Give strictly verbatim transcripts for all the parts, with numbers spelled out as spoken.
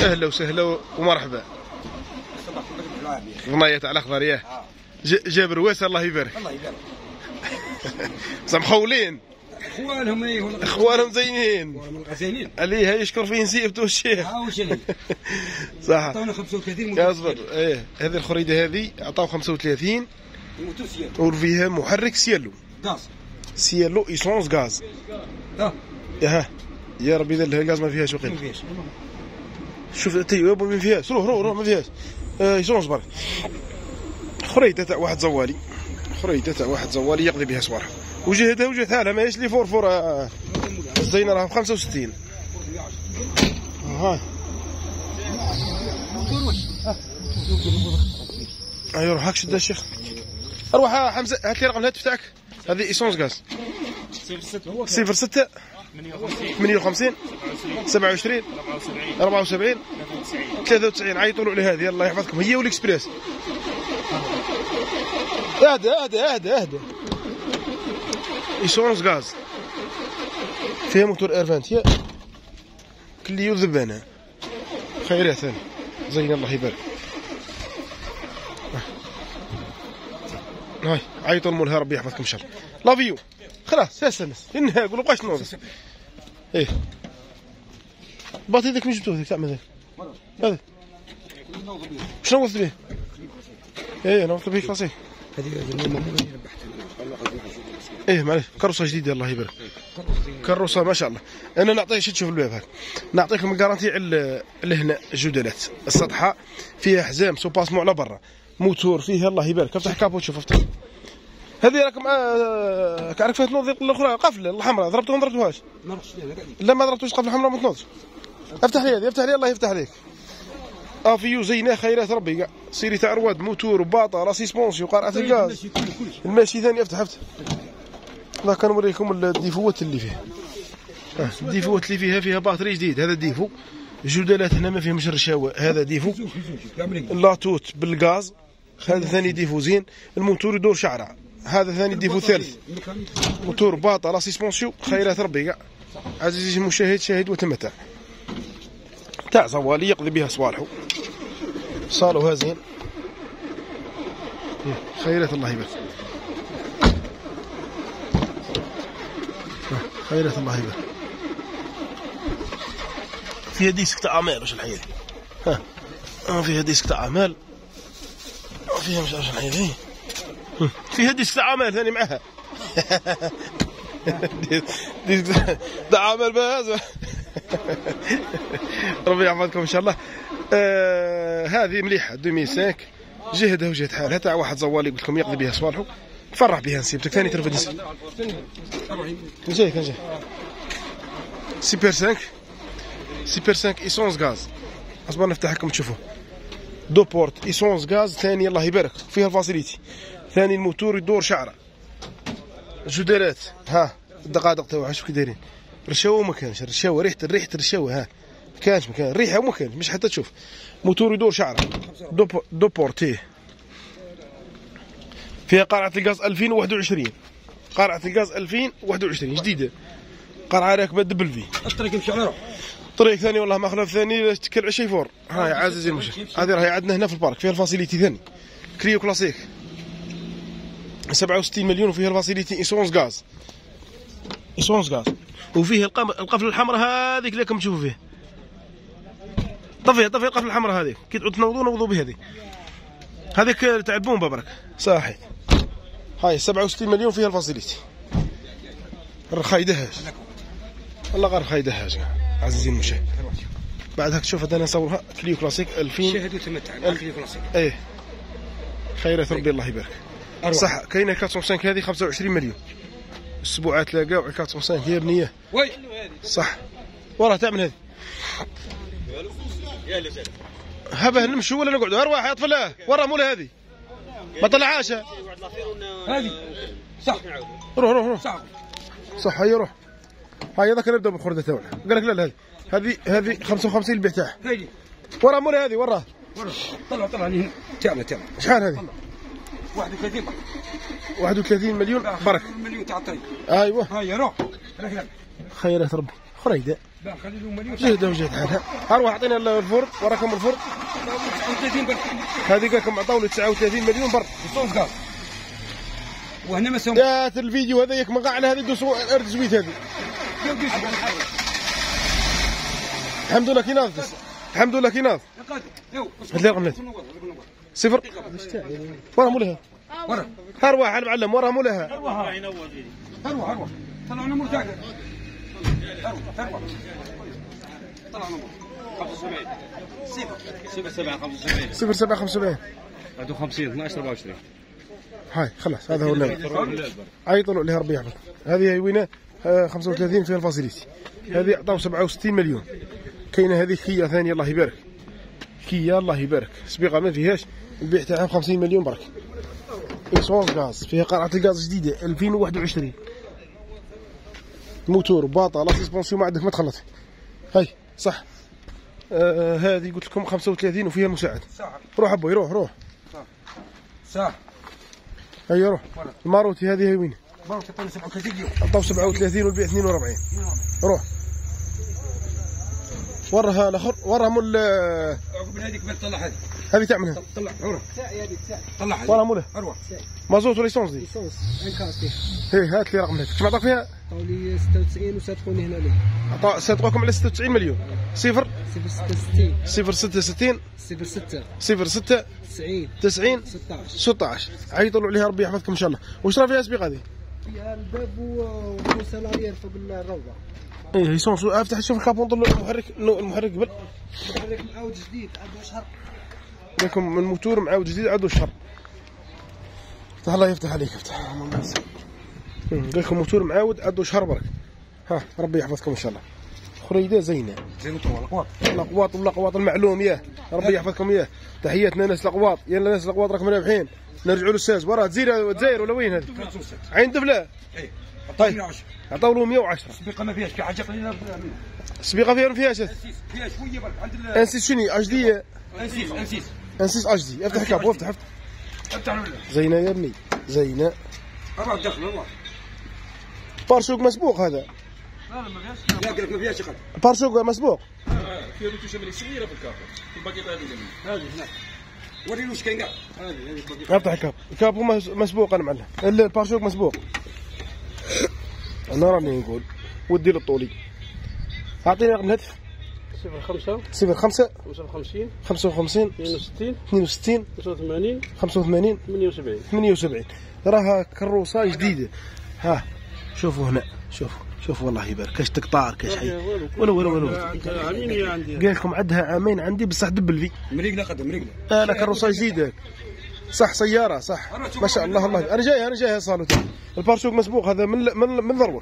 اهلا وسهلا ومرحبا. غنية على الاخضر ياه. جاب رواسه الله يبارك. الله يبارك. بصح مخولين. اخوانهم ايه اخوانهم زينين. زينين. عليه يشكر فيه نسيبته الشيخ. ها واش اللي صح. عطاونا خمسة وثلاثين. اصبر ايه هذه الخريده هذه عطاو خمسة وثلاثين سيالو. وفيها محرك سيالو. غاز. سيالو ايسونس غاز. اه ها يا ربي ذا الغاز ما فيهاش وقيل. ما فيهاش. شوف تي ما فيهاش. روح روح روح ما فيهاش. آه ايسونس برك. خريده تاع واحد زوالي. خريده تاع واحد زوالي يقضي بها صباحها. وجهتها وجهتها لها ماهيش لي فور فور. الزينه راها ب خمسة وستين. ها ايوا روح هاك شد الشيخ. اروح حمزه هات لي رقم الهاتف تاعك. هذه ايسونس غاز. صفر ستة ثمانية وخمسين سبعة وعشرين أربعة وسبعين ثلاثة وتسعين. عيطوا له على هذه الله يحفظكم هي والاكسبريس. اهدى اهدى اهدى اهدى. ايسونس غاز فيها موتور ايرفانتيا كليو ذبانه خيرات زين الله يبارك. هاي عيطوا لمولها ربي يحفظكم ان شاء الله. لافيو خلاص ساسنس انها قولوا بقاش نوض. ايه باطي ذاك من جبتو ذاك تاع ذاك هذا شنو نوض به؟ ايه نوض به كلاسيك. ايه معليش كروسه جديده الله يبارك. كروسه ما شاء الله. انا نعطيك شو تشوف الباب هاك نعطيك الجارانتي على هنا الجدلات السطحه فيها حزام سوباسمون على برا موتور فيها الله يبارك. افتح كابوت شوف افتح هذه راكم آه كعرف فيها تنوض الاخرى قفله الحمراء ضربتوها ما ضربتوهاش. ما رحتش لا ما ضربتوش قفله الحمراء ما تنوضش. افتح لي هذه افتح لي الله يفتح عليك. افيو زينه خيرات ربي كاع سيري تاع رواد موتور وباطا راسي سبونسيو قرعه الغاز الماشي ثاني. افتح افتح الله كنوريكم الديفوات اللي فيه. اه الديفوات اللي فيها فيها باطري جديد. هذا ديفو الجدالات هنا ما فيهمش رشاوه. هذا ديفو اللاتوت بالغاز. هذا ثاني ديفو زين. الموتور يدور شعره. هذا ثاني ديفو ثالث موتور باطا راسي سبونسيو خيرات ربي كاع. عزيزي المشاهد شاهد وتمتع تاع زوالي يقضي بها صوالحو. صالوها زين خيرات الله يبارك. خيرات الله يبارك. فيها ديسك تاع اعمال واش الحياه ها فيها ديسك تاع اعمال فيها مش عارف الحياه فيها ديسك تاع اعمال ثاني معاها. ديسك تاع اعمال باز. ربي يحفظكم ان شاء الله. آه هذه مليحه ألفين وخمسة جهدها وجهد حالها تاع واحد زوالي قلت لكم يقضي بها صوالحو. تفرح بها نسيبتك ثاني ترفد كان جاي كان جاي سوبر خمسة سوبر خمسة ايسونس غاز. اصبر نفتح لكم تشوفوا دو بورت ايسونس غاز ثاني الله يبارك فيها الفاسيليتي. ثاني الموتور يدور شعره. جدارات ها الدقائق تاعها شوف كي دايرين. رشاوه ما كانش رشاوه ريحه ريحه الرشاوه ها ما كانش ما كان ريحه وما كانش مش حتى تشوف. موتور يدور شعره دو دو بورتيه. فيها قرعه الغاز ألفين وواحد وعشرين. قرعه الغاز ألفين وواحد وعشرين جديده. قرعه راكبه دبل في. الطريق يمشي على روح. طريق ثاني والله ما خلاف ثاني تكل على شي فور. هاي عزيزي المشاهد هذه راهي عندنا هنا في البارك فيها الفاسيليتي ثاني كريو كلاسيك سبعة وستين مليون وفيها الفاسيليتي ايسونس غاز. ايسونس غاز وفيه القفله الحمراء هذيك اللي راكم تشوفوا فيه. طفيها طفيها القفله الحمراء هذيك كي تعود تنوضوا نوضوا بهذه. هذيك تاع البومبا برك صاحي. هاي سبعة وستين مليون فيها الفاسيليتي. رخايدهاش والله غير رخايدهاش عزيزي المشاهد. بعد هاك تشوف هذا نصورها كليو كلاسيك ألفين. شاهد وتمتع كليو كلاسيك. ايه خيرات ربي الله يبارك. صح كاينه أربعمية وخمسة هذه خمسة وعشرين مليون. السبوعات لاقاو أربعمية وخمسة هي بنيه. وي صح وراه تاع من هذه. هبه نمشوا ولا نقعدوا؟ ارواح يا طفله ورا مولا هذه ما طلعهاش هذه صح. روح روح روح صح صح هيا روح. هيا ذاك نبدا بالخرده تاعنا. قال لك لا لا هذه هذه خمسة وخمسين البيع تاعها. هذه ورا مولا هذه وراه ورا طلع طلع لي تاعنا تاعنا. شحال هذه؟ واحد وثلاثين واحد وثلاثين مليون برك. مليون تاع الطريق. ايوه هيا روح خيرات ربي. خريده لا خلي له مليون. جهده وجهد حالها. اروح اعطينا الفرد وراكم الفرد. ثلاثين برك. هذه قال لكم عطاو لي تسعة وثلاثين مليون برك. صوف قال. وهنا ما سوى. يا الفيديو هذا ياك مقع على هذه دوسو ارد زويت هذه. الحمد لله كي ناض. الحمد لله كي ناض. هات لي رقم صفر. ورا مولها. ورا. ارواح المعلم ورا مولها. ارواح ارواح ارواح. طلعوا نمر تاعك. ارواح ارواح. طلعوا نمر. خمسة وسبعين. صفر. صفر سبعة خمسة وسبعين. صفر سبعة خمسة وسبعين. واحد وخمسين اثناش أربعة وعشرين. هاي خلاص هذا هو اللعب. عيطوا اللي ربي يحفظ. هذه هي وينه خمسة وثلاثين فيها الفاسيليتي. هذه عطاو سبعة وستين مليون. كاينه هذه كيا ثانيه الله يبارك. كيا الله يبارك. سبيقه ما فيهاش البيع تاعها خمسين مليون برك. اكسونس غاز فيها قرعه الغاز جديده ألفين وواحد وعشرين. موتور باطا لا سسبونسيون ما عندك ما تخلط. هاي صح. آه هذه قلت لكم خمسة وثلاثين وفيها المساعد. روح ابوي روح روح. صح. هيا روح. الماروتي هذه هي وين؟ ماروتي عطاو سبعة وثلاثين اليوم. عطاو سبعة وثلاثين والبيع اثنين وأربعين. روح. وراها الاخر وراها مول. عقب هذيك بل طلع هذه. هذه تعملها. طلع عمره. ساعي هذيك ساعي. طلع هذه. وراها مولها. اروح. مازوت ولا ليسونس دي؟ ليسونس انكاسي. هي هات لي رقم هذاك. شنو عطاك فيها؟ عطاو لي ستة وتسعين وصادقوني هنا ليه. عطا صادقوكم على ستة وتسعين مليون. صفر صفر ستة وستين. صفر ستة وستين. صفر ستة. صفر ستة. تسعين. تسعين. ستة عشر. ستة عشر. عيطوا له عليها ربي يحفظكم ان شاء الله. واش راه فيها سبيق هذه؟ فيها الباب وسالاريال فوق الروضه. ايه يسونس افتح شوف الكابون طلع المحرك المحرك قبل. المحرك معاود جديد عاد شهر. لكم الموتور معاود جديد عاد شهر. افتح الله يفتح عليك افتح. قال لكم موتور معاود عاد شهر برك. ها ربي يحفظكم ان شاء الله. خريده زينه. زين طول الاقواط. الاقواط والاقواط المعلوم ياه ربي يحفظكم اياه. تحياتنا ناس الاقواط يلا ناس الاقواط راكم رابحين. نرجعوا للساز وراه تزير تزاير ولا وين هذه؟ عين دفله. اي طيب مية وعشرة. عطاو له مية وعشرة. السبيقه ما فيهاش في حاجه قليله منها. السبيقه فيها ما فيهاش. فيها شويه برك عند ال انسيس شنو اش دي؟ انسيس انسيس انسيس اش دي. افتح الكاب وافتح افتح. افتح له. زينه يا ابني زينه. اروح داخل اروح. بارشوك مسبوق هذا. لا لا ما فيهاش. لا قال لك ما فيهاش شغل. بارشوك مسبوق. فيها روتوشه ملي صغيره في الكافه. الباقي هذه هذه هناك. وري له واش كاين كاع. هذه هذه الباقي. افتح الكاب. الكاب هو مسبوق انا معلم. البارشوك مسبوق. انا راني نقول ودي للطولي. اعطيني رقم الهاتف. صفر خمسة. صفر خمسة. خمسة وخمسين. خمسة وخمسين. اثنين وستين. اثنين وستين. خمسة وثمانين. خمسة وثمانين. ثمانية وسبعين. ثمانية وسبعين. راها كروسه جديده. ها شوفوا هنا شوفوا شوفوا الله يبارك كاش تقطار كاش حي ولا ولا ولا عامين هي عندي. قال لكم عندها عامين عندي بصح دبل في. مريقله قدم مريقله. لا لا كروسه جديده. صح سياره صح ما شاء الله الله انا جاي انا جاي صالوت. البارشوك مسبوق هذا من من من ذروك.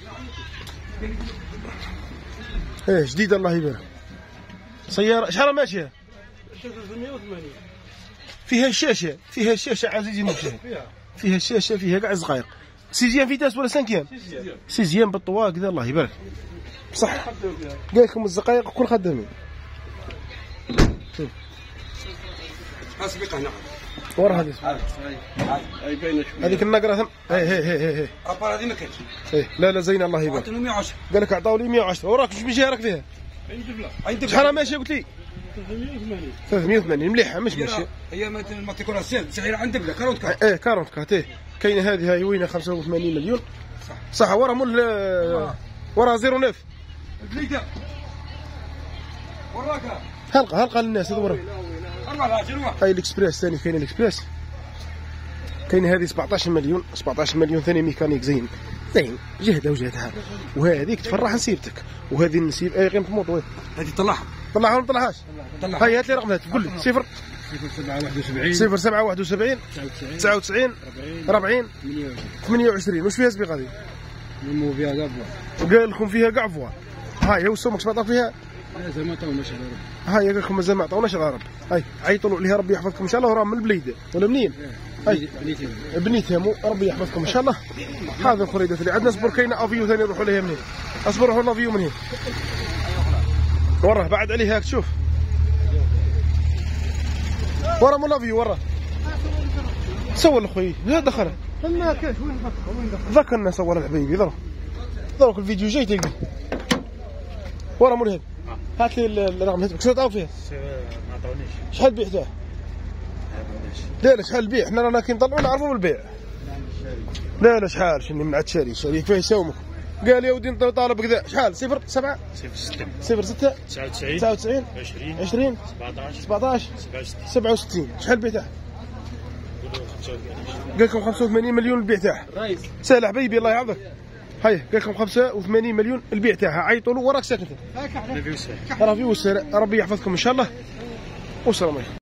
ايه جديده الله يبارك. سياره شحال ماشيه؟ ثلاثمائة وثمانين. فيها الشاشه فيها الشاشه عزيزي المشاهد. فيها الشاشه فيها كاع الصغير. سيزيام فيتاس ولا سانكيام؟ سيزيام بالطوا كذا الله يبارك. بصح قال لكم الزقايق كل خدامين. اسبق هنا. ورا هذه اي باينه شويه. هذيك النقره ثم هي هي هي هي ابار هذه ما كاينش. ايه لا لا زين الله يبارك. عطينا مية وعشرة. قال لك عطاو لي مية وعشرة وراك شو مشي راك فيها؟ عندي دبله. عندك شحال ماشيه قلت لي؟ ثلاثمائة وثمانين. ثلاثمائة وثمانين مليحه مش ماشيه. هي ما ما تكون السيل سعيره عند دبله كارونت كار. ايه أربعين كات ايه كاينه هذه هاي وينها خمسة وثمانين مليون. صح صح ورا مول ورا صفر تسعة. البليده. وراك. حلقه حلقه للناس هذا ورا. اربعة لا جنوا. هاي الاكسبريس ثاني كاين الاكسبريس. كاين هذه سبعطاش مليون سبعطاش مليون ثاني ميكانيك زين زين جهده وجهدها. وهذيك تفرح نسيبتك وهذه نسيب اي قيمه موط. هذه طلعها. طلعها ولا ما طلعهاش؟ طلعها. هاي هات لي رقم الهاتف قول لي صفر صفر سبعة واحد وسبعين. صفر سبعة واحد وسبعين. تسعة وتسعين. أربعين. ثمانية وعشرين. واش فيها سبيق هذه؟ مو فيها كاع قال لكم فيها كاع فوا. هاي هو السمك ما فيها. لازم ما عطاوناش على ربي. هاي قال لكم مازال ما عطاوناش على ربي. هاي عيطوا عليها ربي يحفظكم ان شاء الله. راه من البليده ولا منين؟ هاي بنيتهم ربي يحفظكم ان شاء الله. هذا الخريدات اللي عندنا. اصبر كاينه افيو ثاني نروحوا لها منين. اصبر روحوا لافيو من هنا. وراه بعد عليه هاك شوف. ورا مول افيو ورا. سول اخوي لا دخل. ما كاش وين دخل وين دخل. ذاك الناس صور الحبيبي ضرب ضرب الفيديو جاي تلقى ورا مول هذا هات لي الرقم هاتفك شنو تعطوا فيه؟ ما عطونيش. شحال بيعته؟ لا لا شحال البيع؟ حنا رانا كي نطلعوا نعرفوا بالبيع. لا لا شحال شني من عاد شاري شاري فيه يساومك. قال يا ودي طالب كذا شحال؟ صفر سبعة صفر ستة صفر ستة تسعة وتسعين تسعة وتسعين عشرين عشرين سبعطاش سبعطاش سبعة وستين سبعة وستين شحال البيع تاعه؟ خمسة وثمانين. قال لكم خمسة وثمانين مليون البيع تاعه. رئيس سهل حبيبي الله يحفظك. هيا قال لكم خمسة وثمانين مليون البيع تاعها عيطوا له وراك ساكن. نبي وسهل. راه في وسر ربي يحفظكم ان شاء الله والسلام عليكم.